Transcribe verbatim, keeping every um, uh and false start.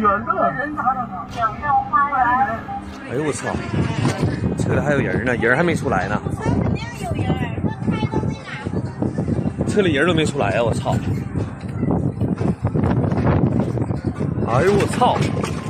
天哪！人咋整啊？小镇花园。哎呦我操！车里还有人呢，人还没出来呢。 车肯定有人，说开都没哪。 车里人都没出来呀！我操！哎呦我操！